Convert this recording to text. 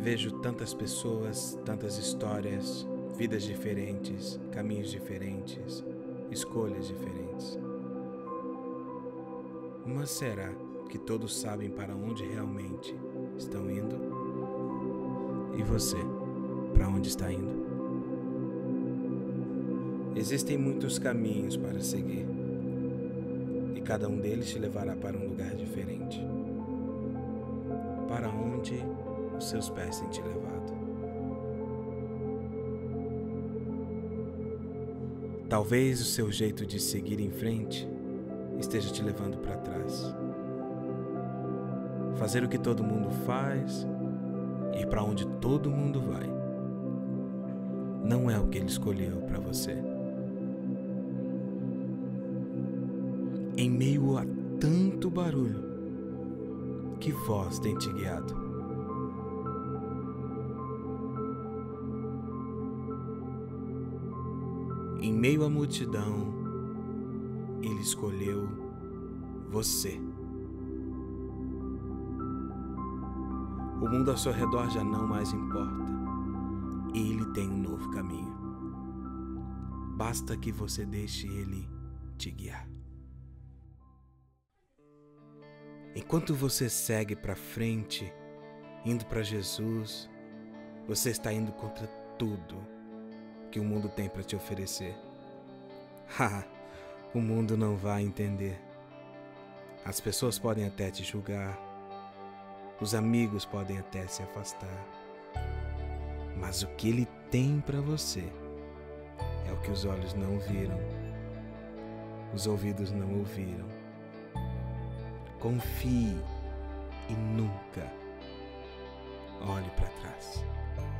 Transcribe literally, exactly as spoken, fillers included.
Vejo tantas pessoas, tantas histórias, vidas diferentes, caminhos diferentes, escolhas diferentes. Mas será que todos sabem para onde realmente estão indo? E você, para onde está indo? Existem muitos caminhos para seguir, e cada um deles te levará para um lugar diferente, para onde os seus pés têm te levado. Talvez o seu jeito de seguir em frente esteja te levando para trás. Fazer o que todo mundo faz, ir para onde todo mundo vai, não é o que ele escolheu para você. Em meio a tanto barulho, que voz tem te guiado? Em meio à multidão, ele escolheu você. O mundo ao seu redor já não mais importa. Ele tem um novo caminho. Basta que você deixe ele te guiar. Enquanto você segue para frente, indo para Jesus, você está indo contra tudo que o mundo tem para te oferecer. Haha, o mundo não vai entender. As pessoas podem até te julgar, os amigos podem até se afastar, mas o que ele tem para você é o que os olhos não viram, os ouvidos não ouviram. Confie e nunca olhe para trás.